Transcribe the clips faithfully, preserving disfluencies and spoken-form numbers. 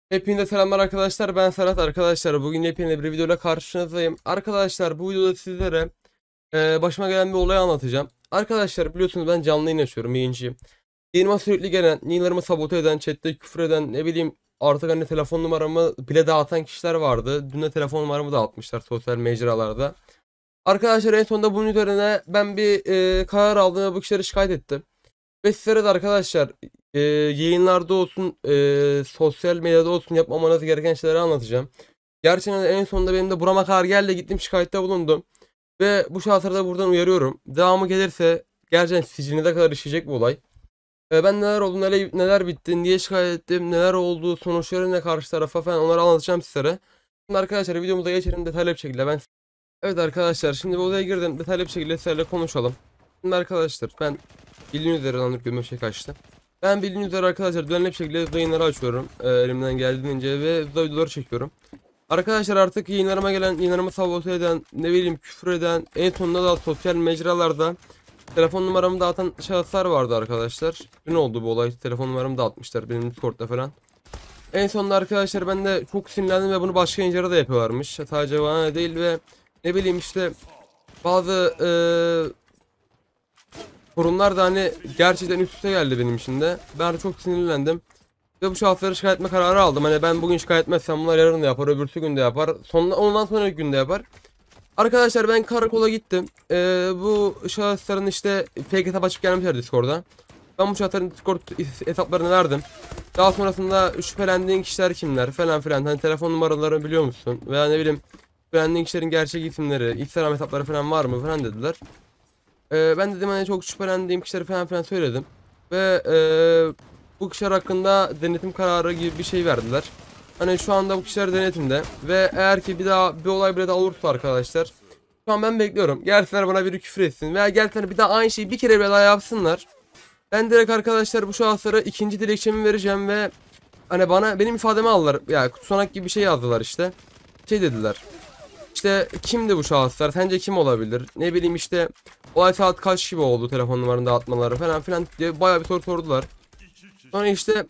Hepinize selamlar arkadaşlar, ben Serhat. Arkadaşlar bugün yepyeni bir videoyla karşınızdayım. Arkadaşlar bu videoda sizlere e, başıma gelen bir olayı anlatacağım. Arkadaşlar biliyorsunuz ben canlı yayın açıyorum, yayıncıyım. Yayınıma sürekli gelen, yayınlarımı sabote eden, chatte küfür eden, ne bileyim artık hani telefon numaramı bile dağıtan kişiler vardı. Dün de telefon numaramı dağıtmışlar sosyal mecralarda. Arkadaşlar en sonunda bunun üzerine ben bir e, karar aldım ve bu kişileri şikayet ettim. Ve sizlere de arkadaşlar e, yayınlarda olsun, e, sosyal medyada olsun yapmamanız gereken şeyleri anlatacağım. Gerçekten en sonunda benim de burama kadar geldi, gittim şikayette bulundum. Ve bu şahısları da buradan uyarıyorum. Devamı gelirse gerçekten sicilinize kadar işleyecek bu olay. E, ben neler oldu, neler, neler bitti, niye şikayet ettim, neler oldu, sonuçları ne karşı tarafa falan onları anlatacağım sizlere. Şimdi arkadaşlar videomuza geçelim detaylı bir şekilde. Ben Evet arkadaşlar, şimdi bu odaya girdim, detaylı bir şekilde sizlerle konuşalım. Şimdi arkadaşlar ben bildiğiniz üzere lan gömme şey kaçtı. Ben bildiğiniz üzere arkadaşlar düzenli bir şekilde yayınları açıyorum e, elimden geldiğince ve videoları çekiyorum. Arkadaşlar artık yayınlarıma gelen, yayınlarımı sabote eden, ne bileyim küfür eden, en sonunda da sosyal mecralarda telefon numaramı dağıtan şahıslar vardı arkadaşlar. Dün oldu bu olay, telefon numaramı dağıtmışlar benim Discord'da falan. En sonunda arkadaşlar ben de çok sinirlendim ve bunu başka yayıncılara da yapıyorlarmış. Sadece bana değil ve ne bileyim işte bazı eee sorunlar da hani gerçekten üst üste geldi benim için de. Ben de çok sinirlendim. Ve bu şahısları şikayet etme kararı aldım. Hani ben bugün şikayet etmezsem bunlar yarın da yapar, öbürsü gün de yapar. Sonra, ondan sonraki günde yapar. Arkadaşlar ben karakola gittim. Ee, bu şahısların işte fake hesap açıp gelmişler Discord'da. Ben bu şahısların Discord hesaplarını verdim. Daha sonrasında şüphelendiğin kişiler kimler falan filan. Hani telefon numaralarını biliyor musun? Veya ne bileyim şüphelendiğin kişilerin gerçek isimleri, Instagram hesapları falan var mı falan dediler. Ee, ben dedim hani çok şüphelendiğim kişileri falan filan söyledim. Ve ee, bu kişiler hakkında denetim kararı gibi bir şey verdiler. Hani şu anda bu kişiler denetimde. Ve eğer ki bir daha bir olay bile daha olursa arkadaşlar. Şu an ben bekliyorum. Gelsinler bana biri küfür etsin. Veya gelsinler bir daha aynı şeyi bir kere bile daha yapsınlar. Ben direkt arkadaşlar bu şahıslara ikinci dilekçemi vereceğim ve hani bana benim ifademi aldılar. Ya yani tutanak gibi bir şey yazdılar işte. Şey dediler. İşte kimdi bu şahıslar? Sence kim olabilir? Ne bileyim işte olay saat kaç gibi oldu, telefon numaranı dağıtmaları falan filan diye bayağı bir soru sordular. Sonra işte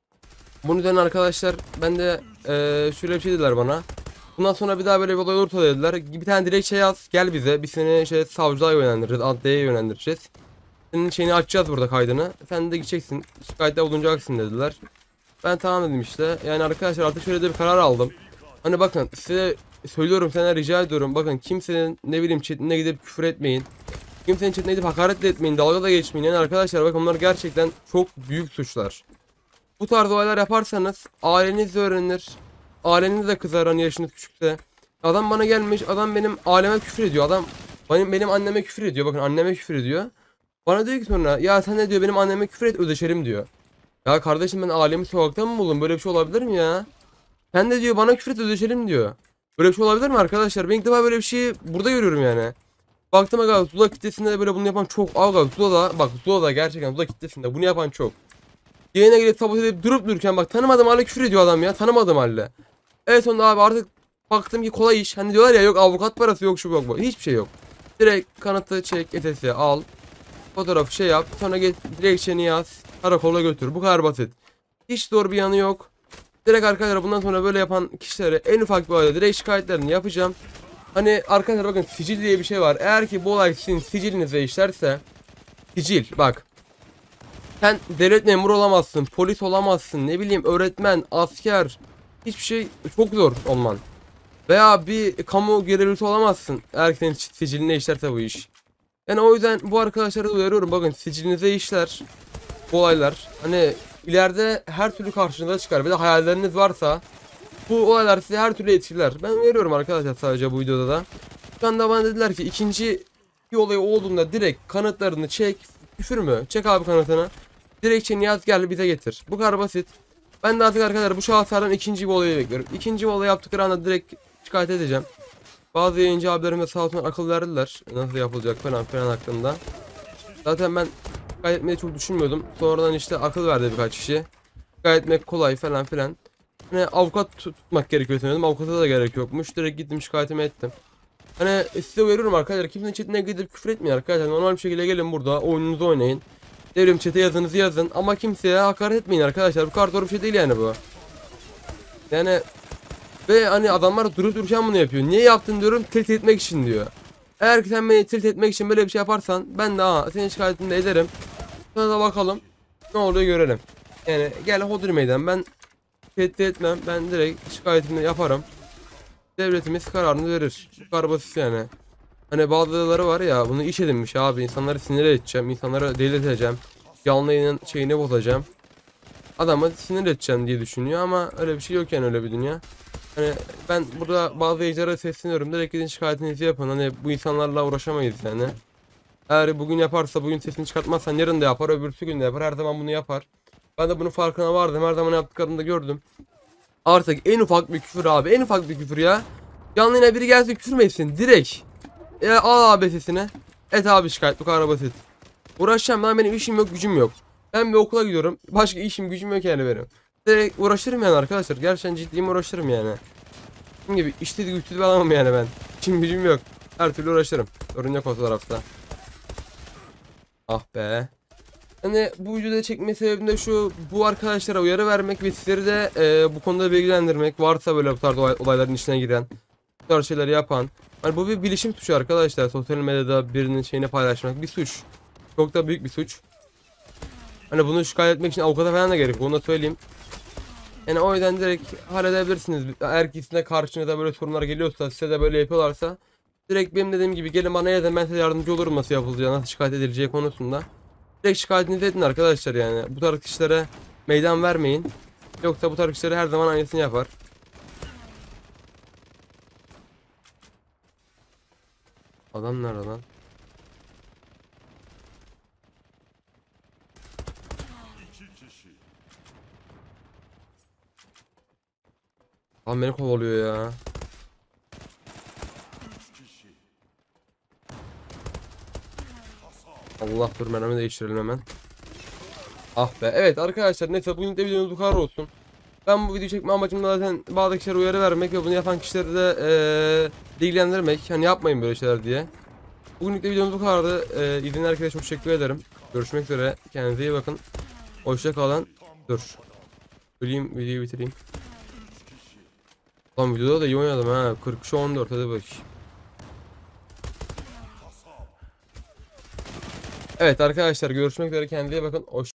bunun üzerine arkadaşlar ben de ee, şöyle bir şey dediler bana. Bundan sonra bir daha böyle bir olay olursa dediler. Bir tane dilekçe yaz, gel bize. Biz seni şey savcılığa yönlendireceğiz, adliyeye yönlendireceğiz. Senin şeyini açacağız burada, kaydını. Sen de gideceksin, şikayette bulunacaksın dediler. Ben tamam dedim işte. Yani arkadaşlar artık şöyle de bir karar aldım. Hani bakın size söylüyorum, sana rica ediyorum. Bakın kimsenin ne bileyim chatine gidip küfür etmeyin. Kimsenin chatine gidip hakaret de etmeyin. Dalga da geçmeyin. Yani arkadaşlar bakın bunlar gerçekten çok büyük suçlar. Bu tarz olaylar yaparsanız aileniz de öğrenir. Aileniz de kızar hani yaşınız küçükse. Adam bana gelmiş, adam benim aileme küfür ediyor. Adam benim, benim anneme küfür ediyor. Bakın anneme küfür ediyor. Bana diyor ki sonra ya sen ne diyor, benim anneme küfür et ödeşelim diyor. Ya kardeşim ben ailemi sokaktan mı buldum? Böyle bir şey olabilir mi ya? Sen de diyor bana küfür et ödeşelim diyor. Böyle bir şey olabilir mi arkadaşlar? Ben ilk defa böyle bir şeyi burada görüyorum yani. Baktım aga Zula kitlesinde de böyle bunu yapan çok. Aga Zula'da bak, Zula'da gerçekten Zula kitlesinde bunu yapan çok. Yayına gelip sabote edip durup dururken bak tanımadım halde küfür ediyor adam ya. Tanımadım halde. Evet sonunda abi artık baktım ki kolay iş. Hani diyorlar ya yok avukat parası yok şu yok bu. Hiçbir şey yok. Direkt kanıtı çek, E T S al. Fotoğrafı şey yap. Sonra git dilekçeni yaz. Karakola götür. Bu kadar basit. Hiç zor bir yanı yok. Direkt arkadaşlar bundan sonra böyle yapan kişilere en ufak bir olayda direkt şikayetlerini yapacağım. Hani arkadaşlar bakın sicil diye bir şey var. Eğer ki bu olay sizin sicilinize işlerse, sicil bak. Sen devlet memuru olamazsın, polis olamazsın, ne bileyim öğretmen, asker. Hiçbir şey çok zor olman. Veya bir kamu görevlisi olamazsın. Eğer ki senin siciline işlerse bu iş. Yani o yüzden bu arkadaşlara da uyarıyorum. Bakın sicilinize işler bu olaylar. Hani ileride her türlü karşınıza çıkar. Bir de hayalleriniz varsa bu olaylar sizi her türlü etkiler. Ben uyarıyorum arkadaşlar sadece bu videoda da. Şu anda bana dediler ki ikinci bir olay olduğunda direkt kanıtlarını çek. Küfür mü? Çek abi kanıtını. Dilekçeni yaz gel bize getir. Bu kadar basit. Ben de artık arkadaşlar bu şahıslardan ikinci bir olayı bekliyorum. İkinci bir olay yaptıkları anda direkt şikayet edeceğim. Bazı yayıncı abilerime sağ olsun akıl verdiler. Nasıl yapılacak falan filan hakkında. Zaten ben şikayet etmeyi çok düşünmüyordum. Sonradan işte akıl verdi birkaç kişi. Şikayet etmek kolay falan filan. Hani avukat tutmak gerekiyor sanıyordum. Avukata da gerek yokmuş. Direkt gittim şikayetimi ettim. Hani size uyarıyorum arkadaşlar. Kimsenin chatine gidip küfür etmeyin arkadaşlar. Normal bir şekilde gelin burada oyununuzu oynayın. Devrim chat'e yazınızı yazın. Ama kimseye hakaret etmeyin arkadaşlar. Bu kadar doğru bir şey değil yani bu. Yani ve hani adamlar durup dururken bunu yapıyor. Niye yaptın diyorum, tilt etmek için diyor. Eğer ki sen beni tilt etmek için böyle bir şey yaparsan ben de aa senin şikayetini de ederim. Sonra da bakalım ne oluyor görelim. Yani gel hodri meydan, ben tehdit etmem, ben direkt şikayetini yaparım. Devletimiz kararını verir. Bu kadar basit yani. Hani bazıları var ya, bunu iş edinmiş abi, insanları sinir edeceğim, insanları delirteceğim, canlı yayının şeyini bozacağım, adamı sinir edeceğim diye düşünüyor ama öyle bir şey yok yani, öyle bir dünya. Hani ben burada bazı yayıncılara sesleniyorum, direkt gidin şikayetinizi yapın, hani bu insanlarla uğraşamayız yani. Eğer bugün yaparsa, bugün sesini çıkartmazsan yarın da yapar, öbürsü gün de yapar, her zaman bunu yapar. Ben de bunun farkına vardım, her zaman yaptıklarını da gördüm. Artık en ufak bir küfür abi, en ufak bir küfür ya. Canlı yayına biri gelsin küfür mü etsin direkt. Ya al abi sesini. Et abi şikayet, bu kadar basit. Uğraşacağım lan, benim işim yok, gücüm yok. Ben bir okula gidiyorum, başka işim gücüm yok yani benim. Direkt uğraşırım yani arkadaşlar, gerçekten ciddiyim, uğraşırım yani. Dediğim gibi işte güçlü bir adamım yani ben. İşim gücüm yok. Her türlü uğraşırım. Sorun yok o tarafta. Ah be. Hani bu videoda çekme sebebim de şu, bu arkadaşlara uyarı vermek ve sizleri de e, bu konuda bilgilendirmek. Varsa böyle bu tarz olay, olayların içine giren, bu tarz şeyleri yapan. Hani bu bir bilişim suçu arkadaşlar. Sosyal medyada birinin şeyini paylaşmak bir suç. Çok da büyük bir suç. Hani bunu şikayet etmek için avukata falan da gerek yok, onu da söyleyeyim. Yani o yüzden direkt halledebilirsiniz. Eğer ki size karşınıza böyle sorunlar geliyorsa, size de böyle yapıyorlarsa, direkt benim dediğim gibi gelin bana yazın, ben size yardımcı olurum nasıl yapılacağı, nasıl şikayet edileceği konusunda. Direkt şikayetinizi edin arkadaşlar yani. Bu tarz kişilere meydan vermeyin. Yoksa bu tarz kişiler her zaman aynısını yapar. Adam nerede lan? Lan beni kovalıyor ya. Allah, dur mermi değiştirelim hemen. Ah be. Evet arkadaşlar, neyse bugün de videomuz bu kadar olsun. Ben bu videoyu çekme amacım da zaten bazı kişilere uyarı vermek ve bunu yapan kişileri de ee, bilgilendirmek. Hani yapmayın böyle şeyler diye. Bugünlük de videomuz bu kadardı. Ee, izleyen herkese çok teşekkür ederim. Görüşmek üzere. Kendinize iyi bakın. Hoşça kalın. Dur. Öleyim, videoyu bitireyim. Lan videoda da iyi oynadım ha. kırk üçe on dört, hadi bak. Evet arkadaşlar, görüşmek üzere, kendinize iyi bakın. Hoşça